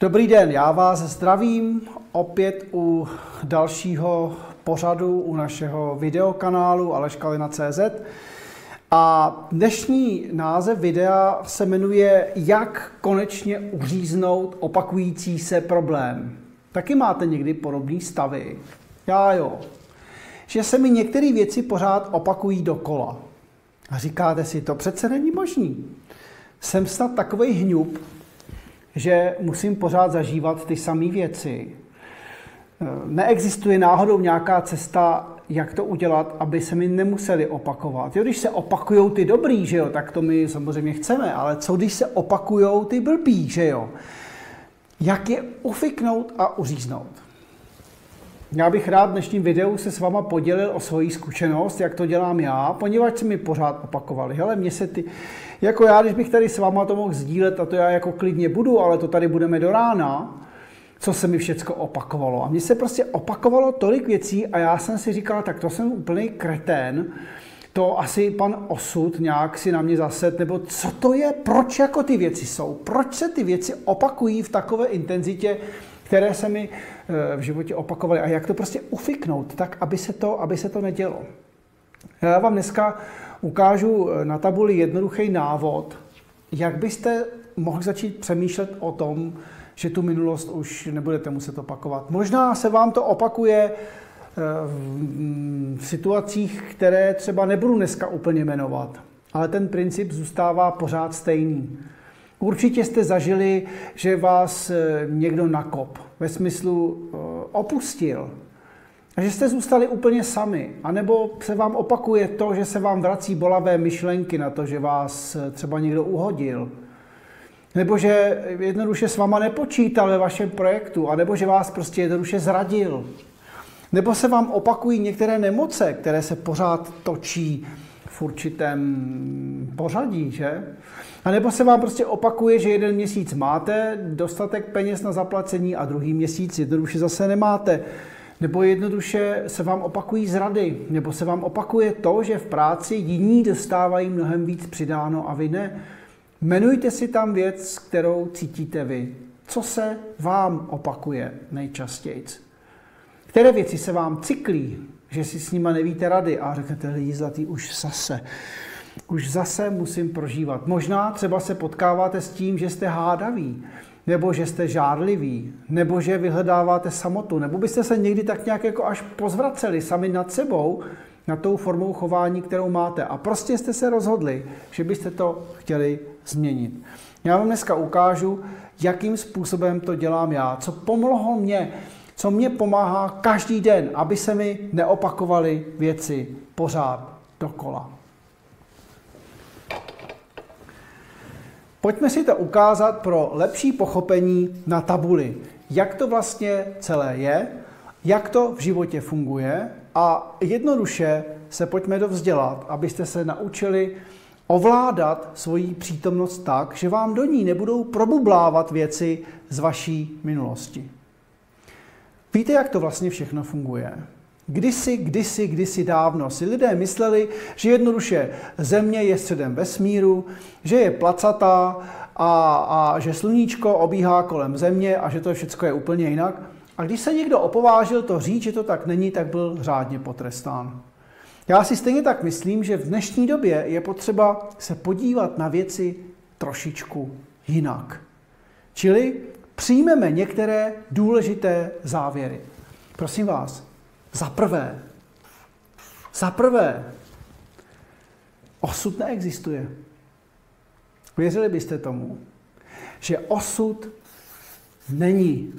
Dobrý den, já vás zdravím opět u dalšího pořadu u našeho videokanálu aleškalina.cz a dnešní název videa se jmenuje Jak konečně uříznout opakující se problém. Taky máte někdy podobné stavy? Já jo. Že se mi některé věci pořád opakují dokola. A říkáte si, to přece není možný. Jsem snad takovej hňup, že musím pořád zažívat ty samé věci. Neexistuje náhodou nějaká cesta, jak to udělat, aby se mi nemuseli opakovat. Jo, když se opakujou ty dobrý, že jo, tak to my samozřejmě chceme, ale co když se opakujou ty blbý, že jo? Jak je ufiknout a uříznout? Já bych rád v dnešním videu se s váma podělil o svoji zkušenost, jak to dělám já, poněvadž se mi pořád opakovali. Hele, mě se ty, jako já, když bych tady s váma to mohl sdílet, a to já jako klidně budu, ale to tady budeme do rána, co se mi všecko opakovalo. A mně se prostě opakovalo tolik věcí a já jsem si říkal, tak to jsem úplný kretén, to asi pan osud nějak si na mě zased, nebo co to je, proč jako ty věci jsou, proč se ty věci opakují v takové intenzitě, které se mi v životě opakovaly a jak to prostě ufiknout, tak aby se to nedělo. Já vám dneska ukážu na tabuli jednoduchý návod, jak byste mohli začít přemýšlet o tom, že tu minulost už nebudete muset opakovat. Možná se vám to opakuje v situacích, které třeba nebudu dneska úplně jmenovat, ale ten princip zůstává pořád stejný. Určitě jste zažili, že vás někdo nakop, ve smyslu opustil, a že jste zůstali úplně sami, anebo se vám opakuje to, že se vám vrací bolavé myšlenky na to, že vás třeba někdo uhodil, nebo že jednoduše s váma nepočítal ve vašem projektu, anebo že vás prostě jednoduše zradil. Nebo se vám opakují některé nemoce, které se pořád točí v určitém pořadí, že? A nebo se vám prostě opakuje, že jeden měsíc máte dostatek peněz na zaplacení a druhý měsíc jednoduše zase nemáte. Nebo jednoduše se vám opakují zrady. Nebo se vám opakuje to, že v práci jiní dostávají mnohem víc přidáno a vy ne. Jmenujte si tam věc, kterou cítíte vy. Co se vám opakuje nejčastěji? Které věci se vám cyklí, že si s nima nevíte rady a řeknete, lidi zlatý, už zase musím prožívat. Možná třeba se potkáváte s tím, že jste hádaví, nebo že jste žárliví, nebo že vyhledáváte samotu, nebo byste se někdy tak nějak jako až pozvraceli sami nad sebou na tou formou chování, kterou máte. A prostě jste se rozhodli, že byste to chtěli změnit. Já vám dneska ukážu, jakým způsobem to dělám já, co pomohlo mně, co mě pomáhá každý den, aby se mi neopakovaly věci pořád dokola. Pojďme si to ukázat pro lepší pochopení na tabuli, jak to vlastně celé je, jak to v životě funguje a jednoduše se pojďme dovzdělat, abyste se naučili ovládat svoji přítomnost tak, že vám do ní nebudou probublávat věci z vaší minulosti. Víte, jak to vlastně všechno funguje? Kdysi dávno si lidé mysleli, že jednoduše Země je středem vesmíru, že je placatá a že sluníčko obíhá kolem Země a že to všechno je úplně jinak. A když se někdo opovážil to říct, že to tak není, tak byl řádně potrestán. Já si stejně tak myslím, že v dnešní době je potřeba se podívat na věci trošičku jinak. Čili přijmeme některé důležité závěry. Prosím vás, za prvé, osud neexistuje. Věřili byste tomu, že osud není.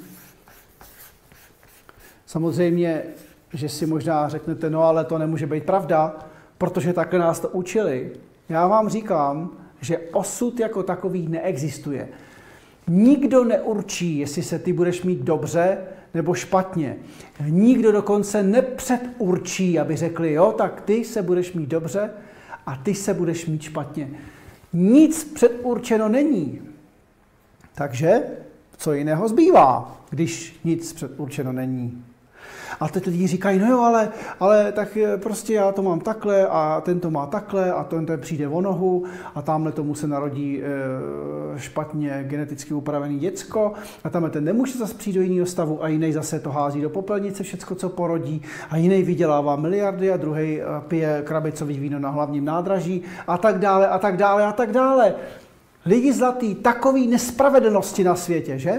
Samozřejmě, že si možná řeknete, no ale to nemůže být pravda, protože takhle nás to učili. Já vám říkám, že osud jako takový neexistuje. Nikdo neurčí, jestli se ty budeš mít dobře nebo špatně. Nikdo dokonce nepředurčí, aby řekli, jo, tak ty se budeš mít dobře a ty se budeš mít špatně. Nic předurčeno není. Takže co jiného zbývá, když nic předurčeno není? A teď lidi říkají, no jo, ale tak prostě já to mám takhle a ten to má takhle a ten přijde o nohu a tamhle tomu se narodí špatně geneticky upravený děcko a tamhle ten nemůže zase přijít do jiného stavu a jiný zase to hází do popelnice všecko, co porodí a jiný vydělává miliardy a druhý pije krabicový víno na hlavním nádraží a tak dále a tak dále a tak dále. Lidi zlatý, takový nespravedlnosti na světě, že?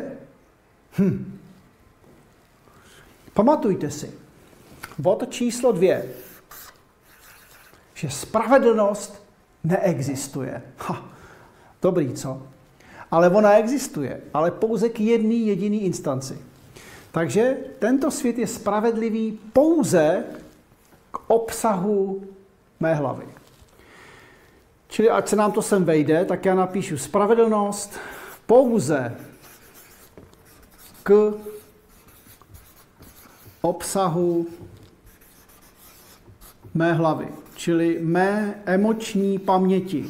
Pamatujte si, bod číslo 2, že spravedlnost neexistuje. Dobrý, co? Ale ona existuje, ale pouze k jedné jediné instanci. Takže tento svět je spravedlivý pouze k obsahu mé hlavy. Čili ať se nám to sem vejde, tak já napíšu spravedlnost pouze k obsahu mé hlavy, čili mé emoční paměti.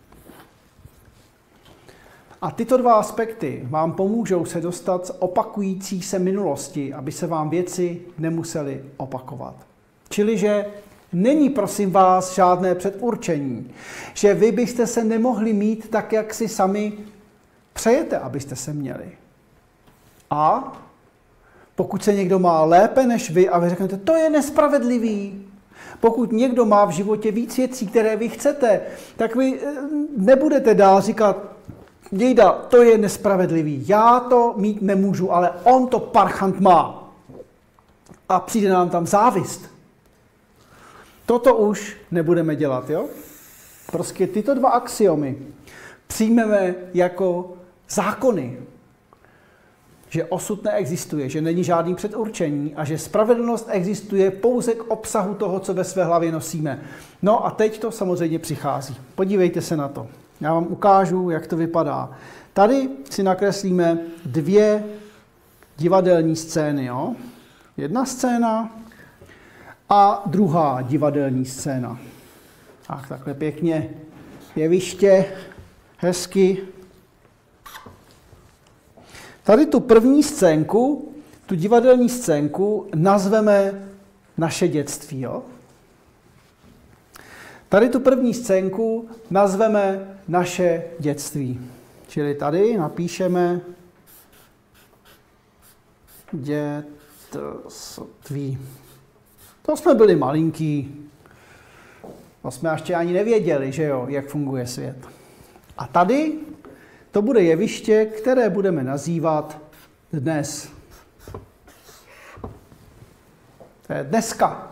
A tyto dva aspekty vám pomůžou se dostat z opakující se minulosti, aby se vám věci nemusely opakovat. Čili, že není, prosím vás, žádné předurčení, že vy byste se nemohli mít tak, jak si sami přejete, abyste se měli. A pokud se někdo má lépe než vy a vy řeknete, to je nespravedlivý. Pokud někdo má v životě víc věcí, které vy chcete, tak vy nebudete dál říkat, dějda, to je nespravedlivý. Já to mít nemůžu, ale on to parchant má. A přijde nám tam závist. Toto už nebudeme dělat, jo? Prostě tyto dva axiomy přijmeme jako zákony. Že osud neexistuje, že není žádný předurčení a že spravedlnost existuje pouze k obsahu toho, co ve své hlavě nosíme. No a teď to samozřejmě přichází. Podívejte se na to. Já vám ukážu, jak to vypadá. Tady si nakreslíme 2 divadelní scény. Jo? Jedna scéna a druhá divadelní scéna. Tak, takhle pěkně jeviště, hezky. Tady tu první scénku, tu divadelní scénku, nazveme naše dětství. Jo? Tady tu první scénku nazveme naše dětství. Čili tady napíšeme dětství. To jsme byli malinký. To jsme ještě ani nevěděli, že jo, jak funguje svět. A tady to bude jeviště, které budeme nazývat dnes. To je dneska.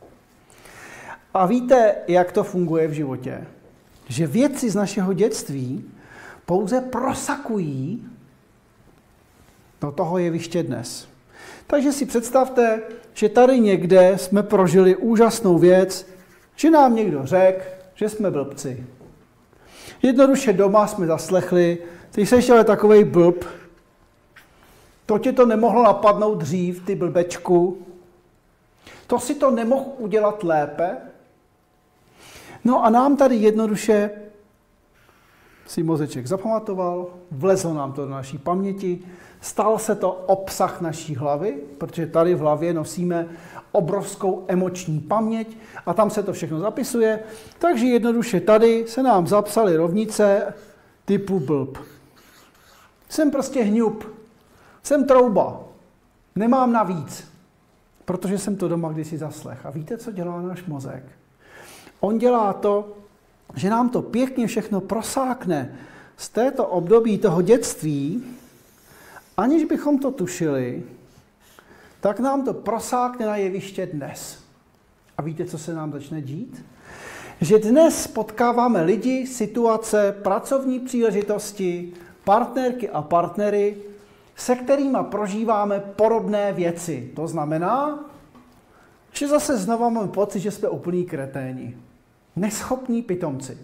A víte, jak to funguje v životě? Že věci z našeho dětství pouze prosakují do toho jeviště dnes. Takže si představte, že tady někde jsme prožili úžasnou věc, že nám někdo řekl, že jsme blbci. Jednoduše doma jsme zaslechli, ty jsi ale takovej blb, to tě to nemohlo napadnout dřív, ty blbečku, to si to nemohl udělat lépe. No a nám tady jednoduše si mozeček zapamatoval, vlezlo nám to do naší paměti, stal se to obsah naší hlavy, protože tady v hlavě nosíme obrovskou emoční paměť a tam se to všechno zapisuje, takže jednoduše tady se nám zapsaly rovnice typu blb. Jsem prostě hňup, jsem trouba, nemám navíc, protože jsem to doma kdysi zaslech. A víte, co dělá náš mozek? On dělá to, že nám to pěkně všechno prosákne z této období toho dětství, aniž bychom to tušili, tak nám to prosákne na jeviště dnes. A víte, co se nám začne dít? Že dnes potkáváme lidi, situace, pracovní příležitosti, partnerky a partnery, se kterými prožíváme podobné věci. To znamená, že zase znova máme pocit, že jsme úplní kreténi. Neschopní pitomci.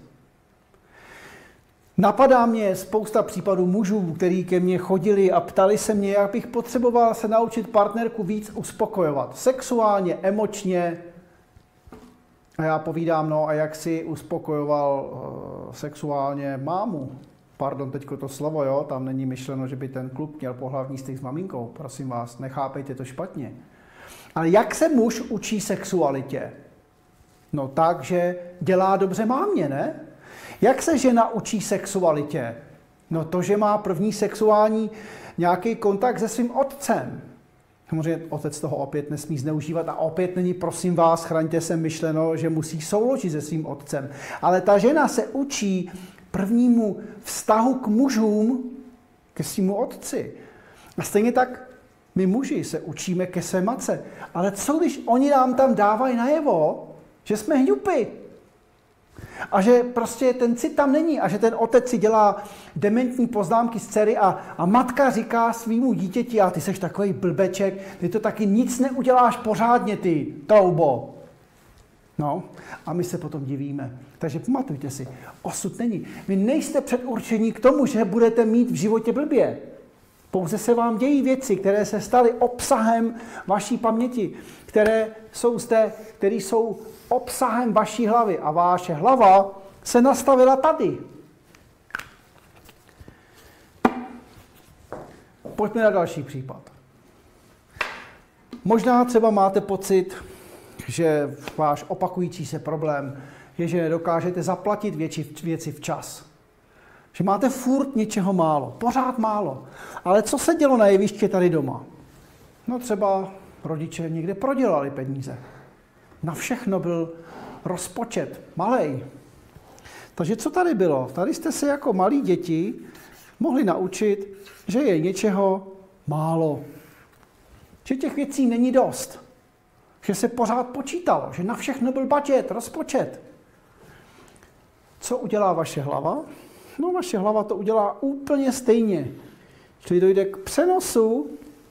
Napadá mě spousta případů mužů, kteří ke mně chodili a ptali se mě, jak bych potřeboval se naučit partnerku víc uspokojovat. Sexuálně, emočně. A já povídám, no a jak si uspokojoval sexuálně mámu? Pardon, teďko to slovo, jo, tam není myšleno, že by ten kluk měl pohlavní styk s maminkou. Prosím vás, nechápejte to špatně. Ale jak se muž učí sexualitě? No tak, že dělá dobře mámě, ne? Jak se žena učí sexualitě? No to, že má první sexuální nějaký kontakt se svým otcem. Samozřejmě otec toho opět nesmí zneužívat a opět není, prosím vás, chraňte se, myšleno, že musí souložit se svým otcem. Ale ta žena se učí prvnímu vztahu k mužům, ke svému otci. A stejně tak my muži se učíme ke své matce. Ale co když oni nám tam dávají najevo, že jsme hňupy? A že prostě ten cit tam není a že ten otec si dělá dementní poznámky z dcery a matka říká svýmu dítěti, a ty seš takový blbeček, ty to taky nic neuděláš pořádně, ty troubo. No, a my se potom divíme. Takže pamatujte si, osud není. Vy nejste předurčení k tomu, že budete mít v životě blbě. Pouze se vám dějí věci, které se staly obsahem vaší paměti, které jsou obsahem vaší hlavy. A vaše hlava se nastavila tady. Pojďme na další případ. Možná třeba máte pocit, že váš opakující se problém je, že nedokážete zaplatit věci včas. Že máte furt něčeho málo, pořád málo. Ale co se dělo na jevišti tady doma? No třeba rodiče někde prodělali peníze. Na všechno byl rozpočet malej. Takže co tady bylo? Tady jste se jako malí děti mohli naučit, že je něčeho málo. Že těch věcí není dost. Že se pořád počítalo, že na všechno byl budget, rozpočet. Co udělá vaše hlava? No, vaše hlava to udělá úplně stejně. Čili dojde k přenosu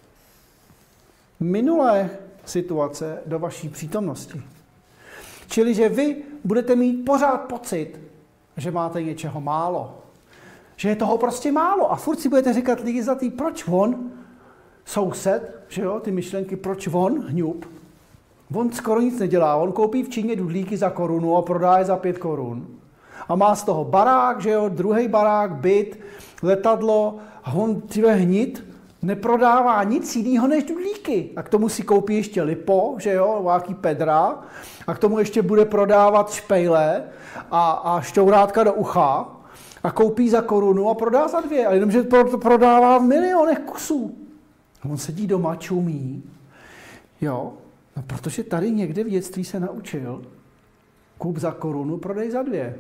minulé situace do vaší přítomnosti. Čili, že vy budete mít pořád pocit, že máte něčeho málo. Že je toho prostě málo. A furt si budete říkat, lidi zlatý, proč on, soused, že jo, ty myšlenky, proč on, hňup, on skoro nic nedělá. On koupí v Číně dudlíky za korunu a prodá je za 5 korun. A má z toho barák, že jo, druhý barák, byt, letadlo a on tyhle hnit neprodává nic jiného než dudlíky. A k tomu si koupí ještě lipo, že jo, nějaký pedra a k tomu ještě bude prodávat špejle a šťourátka do ucha a koupí za korunu a prodá za 2. Ale jenomže to prodává v milionech kusů. On sedí doma, čumí, jo, no protože tady někde v dětství se naučil, kup za korunu, prodej za 2.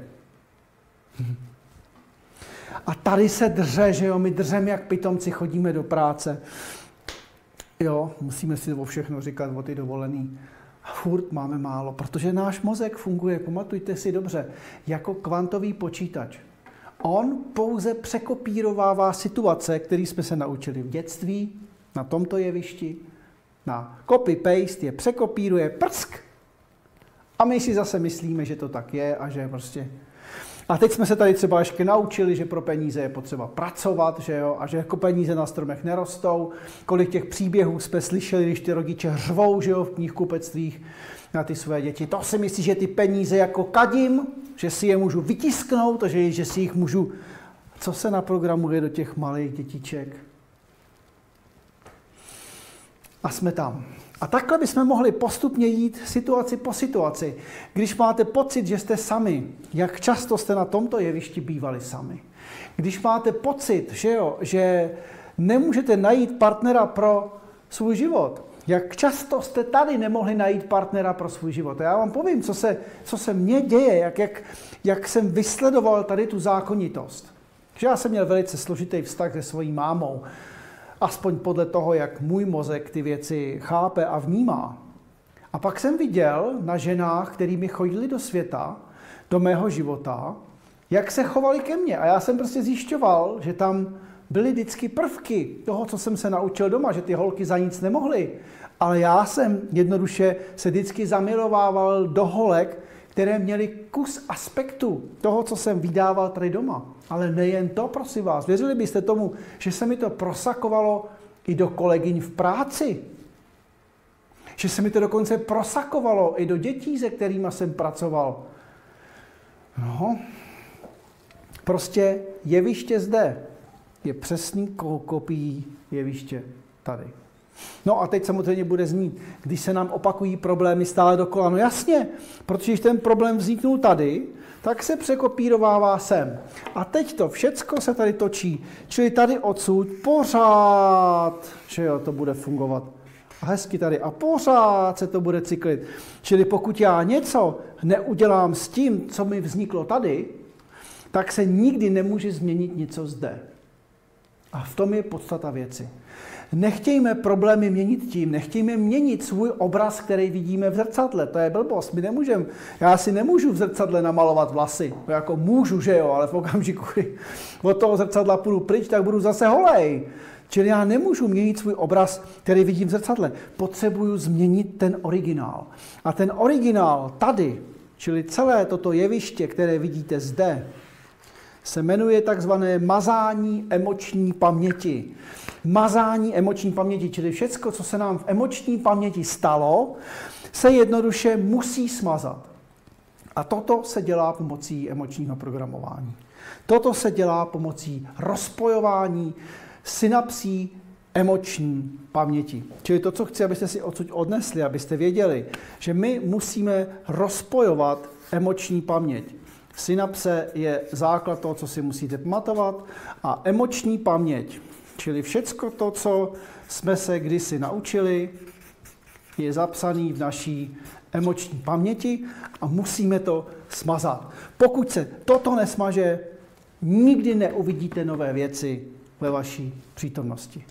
A tady se dře, že jo, my dřeme jak pitomci, chodíme do práce. Jo, musíme si o všechno říkat, o ty dovolený. A furt máme málo, protože náš mozek funguje, pamatujte si dobře, jako kvantový počítač. On pouze překopírovává situace, které jsme se naučili v dětství, na tomto jevišti, na copy-paste je překopíruje, prsk. A my si zase myslíme, že to tak je a že prostě... A teď jsme se tady třeba ještě naučili, že pro peníze je potřeba pracovat, že jo, a že jako peníze na stromech nerostou. Kolik těch příběhů jsme slyšeli, když ty rodiče řvou, že jo, v knihkupectvích na ty své děti. To si myslí, že ty peníze jako kadím, že si je můžu vytisknout a že si jich můžu... Co se naprogramuje do těch malých dětiček? A jsme tam. A takhle bychom mohli postupně jít situaci po situaci. Když máte pocit, že jste sami, jak často jste na tomto jevišti bývali sami. Když máte pocit, že nemůžete najít partnera pro svůj život. Jak často jste tady nemohli najít partnera pro svůj život. A já vám povím, co se mně děje, jak jsem vysledoval tady tu zákonitost. Že já jsem měl velice složitý vztah se svojí mámou. Aspoň podle toho, jak můj mozek ty věci chápe a vnímá. A pak jsem viděl na ženách, kterými chodili do světa, do mého života, jak se chovali ke mně. A já jsem prostě zjišťoval, že tam byly vždycky prvky toho, co jsem se naučil doma, že ty holky za nic nemohly. Ale já jsem jednoduše se vždycky zamilovával do holek, které měly kus aspektu toho, co jsem vydával tady doma. Ale nejen to, prosím vás. Věřili byste tomu, že se mi to prosakovalo i do kolegyň v práci? Že se mi to dokonce prosakovalo i do dětí, se kterými jsem pracoval? No, prostě jeviště zde je přesný kopií jeviště tady. No a teď samozřejmě bude znít, když se nám opakují problémy stále dokola. No jasně, protože když ten problém vzniknul tady, tak se překopírovává sem. A teď to všecko se tady točí. Čili tady odsud pořád, že jo, to bude fungovat. A hezky tady a pořád se to bude cyklit. Čili pokud já něco neudělám s tím, co mi vzniklo tady, tak se nikdy nemůže změnit něco zde. A v tom je podstata věci. Nechtějme problémy měnit tím, nechtějme měnit svůj obraz, který vidíme v zrcadle. To je blbost, my nemůžeme. Já si nemůžu v zrcadle namalovat vlasy. Jako můžu, že jo, ale v okamžiku, kdy od toho zrcadla půjdu pryč, tak budu zase holej. Čili já nemůžu měnit svůj obraz, který vidím v zrcadle. Potřebuju změnit ten originál. A ten originál tady, čili celé toto jeviště, které vidíte zde, se jmenuje takzvané mazání emoční paměti. Mazání emoční paměti, čili všecko, co se nám v emoční paměti stalo, se jednoduše musí smazat. A toto se dělá pomocí emočního programování. Toto se dělá pomocí rozpojování synapsí emoční paměti. Čili to, co chci, abyste si odsud odnesli, abyste věděli, že my musíme rozpojovat emoční paměť. Synapse je základ toho, co si musíte pamatovat, a emoční paměť, čili všecko to, co jsme se kdysi naučili, je zapsané v naší emoční paměti a musíme to smazat. Pokud se toto nesmaže, nikdy neuvidíte nové věci ve vaší přítomnosti.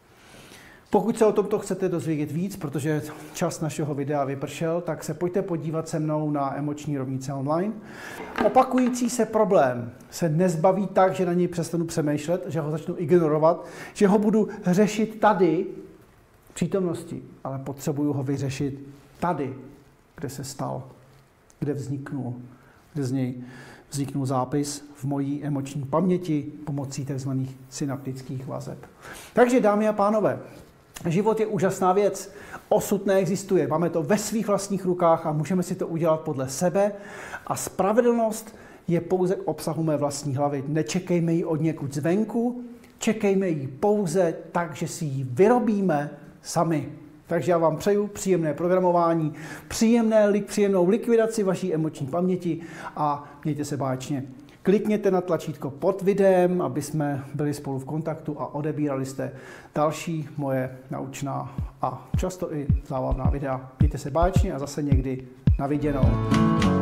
Pokud se o tomto chcete dozvědět víc, protože čas našeho videa vypršel, tak se pojďte podívat se mnou na Emoční rovnice online. Opakující se problém se nezbaví tak, že na něj přestanu přemýšlet, že ho začnu ignorovat, že ho budu řešit tady v přítomnosti, ale potřebuju ho vyřešit tady, kde se stal, kde vzniknul, kde z něj vzniknul zápis v mojí emoční paměti pomocí tzv. Synaptických vazeb. Takže, dámy a pánové, život je úžasná věc, osud neexistuje, máme to ve svých vlastních rukách a můžeme si to udělat podle sebe a spravedlnost je pouze k obsahu mé vlastní hlavy. Nečekejme ji od někud zvenku, čekejme ji pouze tak, že si ji vyrobíme sami. Takže já vám přeju příjemné programování, příjemnou likvidaci vaší emoční paměti a mějte se báječně. Klikněte na tlačítko pod videem, aby jsme byli spolu v kontaktu a odebírali jste další moje naučná a často i zábavná videa. Mějte se báječně a zase někdy na viděnou.